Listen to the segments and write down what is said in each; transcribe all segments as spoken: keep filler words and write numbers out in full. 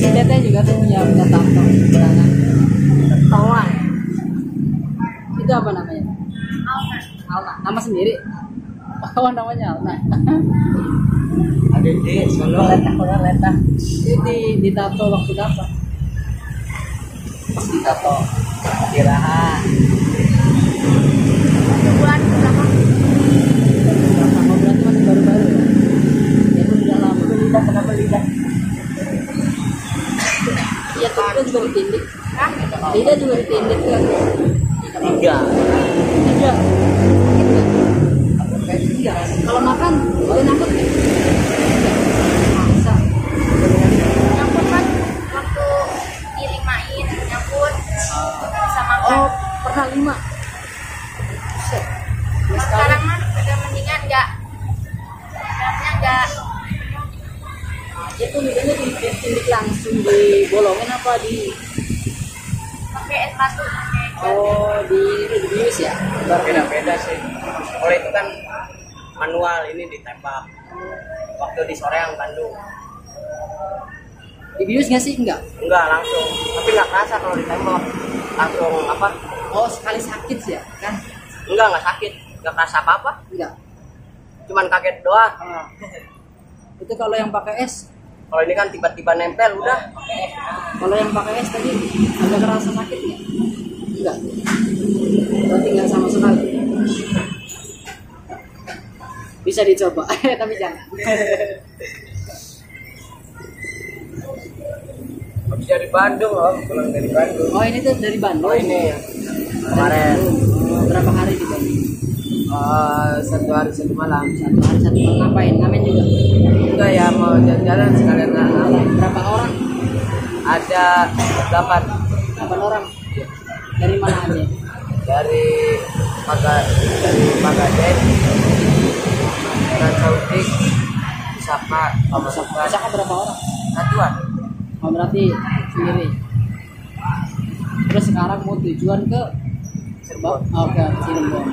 si Teteh juga tuh punya punya tato tangan. Tatoan. Itu apa namanya? Alna. Alna. Nama sendiri? Oh namanya Alna. Ada di Solo letah orang letah. Itu di, di tato waktu kapan? Pas di tato. Kirahan. Bulan berapa? Sama berarti masih baru-baru ya? Ya itu udah lama. Lidah kenapa lidah? Iya tuh kita juga ditindik. Hah? Lidah juga ditindik kan? Tiga. Tiga. Tiga. Kalau makan boleh nangkep ya? Masa? Nyangkut kan waktu dilimain nyangkut bisa makan. Oh pernah lima. Buset. Kalau sekarang mah udah mendingan enggak. Sebenarnya enggak. Itu lidahnya ditindik langsung dibolongin apa di? Pakai es batu. Pakai Oh di di bius ya? Beda-beda sih. Kalau itu kan manual, ini ditembak. Waktu di Soreang Bandung. Di bius nggak sih? Enggak. Enggak langsung, tapi nggak kerasa kalau ditembak. Langsung apa? Oh sekali sakit sih ya kan? Enggak, nggak sakit, nggak kerasa apa-apa. Enggak. Cuman kaget doang. Ah. Itu kalau yang pakai es. Kalau ini kan tiba-tiba nempel udah. Kalau yang pakai es tadi agak kerasa sakit nggak? Enggak. Berarti nggak sama sekali. Bisa dicoba, tapi jangan. Habis dari Bandung, om, pulang dari Bandung. Oh ini tuh dari Bandung. Oh ini kemarin Oh, berapa hari di Bandung? uh, satu hari satu malam. Satu hari satu malam. Ngapain? Ngamen juga. Enggak ya, mau jalan-jalan sekalian nah, Berapa orang? ada delapan Delapan orang. Dari mana aja? dari Paga dari Pagaden dan Saudik Sapa sama Sapa Bisa berapa orang? satuan. Oh berarti sendiri. Terus sekarang mau tujuan ke Cirebon. Oh, ke Cirebon.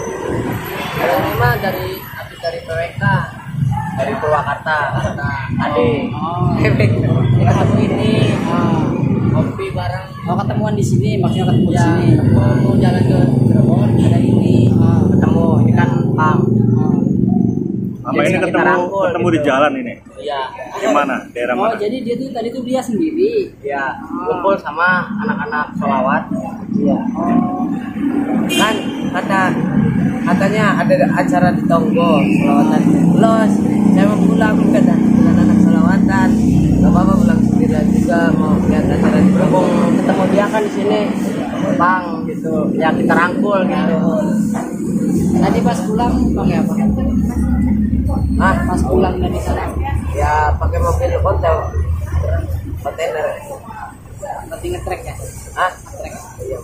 Ada lima dari habis dari P W K dari Purwakarta kata Ade. Oh, Bebek ketemu ini ah. kopi bareng. Oh ketemuan di sini, maksudnya ketemu di Ya, sini. ketemu mau jalan ke Cirebon ada ini Ah. ketemu ini kan Pam. Ah. Apa Jadi ini kita ketemu rangkul ketemu di gitu. jalan ini? Iya. Di mana? Daerah Oh mana? jadi dia tuh tadi tuh dia sendiri. Ya, kumpul sama anak-anak sholawat. Iya. Kan kata katanya ada acara di Tonggo sholawatan. Los, saya mau pulang kata dengan anak sholawatan. Gak apa-apa pulang sendirian juga mau lihat acara di Tonggo. Ketemu dia kan di sini, Bang gitu. Ya kita rangkul gitu. Tadi pas pulang pakai apa? Ah, Pas pulang dari sana. ya pakai mobil hotel kontainer. Berarti ngetrek ya? Ah, Ngetrek. iya.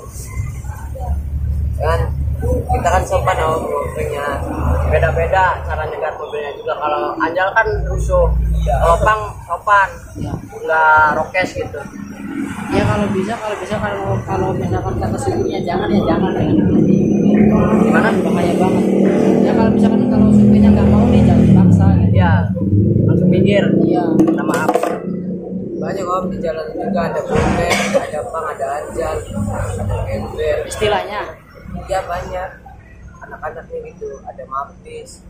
Kan kita kan sopan om mobilnya beda-beda cara nyegat mobilnya juga. Kalau Anjal kan rusuh, kalau Pang sopan Ya. nggak rokes gitu. Ya kalau bisa kalau bisa kalau kalau misalkan kata supirnya jangan ya jangan jangan berhenti. Gimana? Bahaya banget. Ya kalau misalkan kalau supirnya nggak mau nih jangan dipaksa. Gitu. Ya langsung minggir, Iya. minta maaf. Banyak om di jalan juga ada Bebek, ada Pang, ada Anjal, ada Ember. Istilahnya. Ya banyak anak-anaknya gitu, ada Mapis,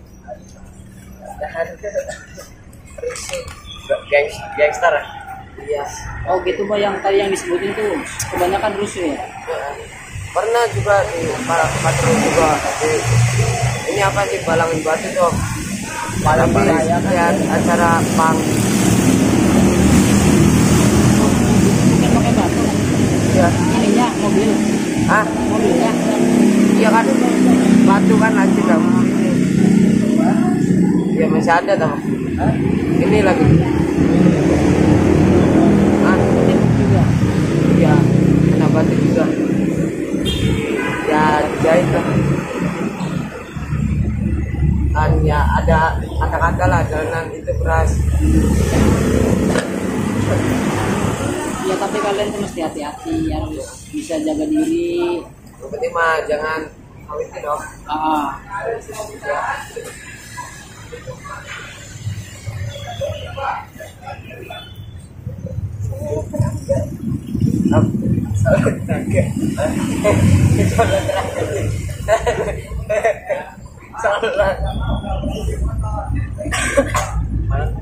ada Risik, Gengs, gangster. Iya. Oh gitu Mbak yang tadi yang disebutin tuh kebanyakan rusuh ya. Ya. Pernah juga di para patroli juga di ini apa sih balangin batu tuh. Balang ya kan acara Pang. Bukan pakai batu. Ya. Ininya mobil. Ah, Mobilnya. iya kan batu kan nanti kamu. Ya masih ada tau. Ini lagi. Ah, Tembok juga. ya kena batu juga. Ya jahit lah. Kan ya ada kata-kata lah jalanan itu keras. Ya tapi kalian tuh mesti hati-hati, harus bisa jaga diri. Yang penting mah jangan khawatir dong. Ah, Ya. Salah terakhir. Salah terakhir. Salah.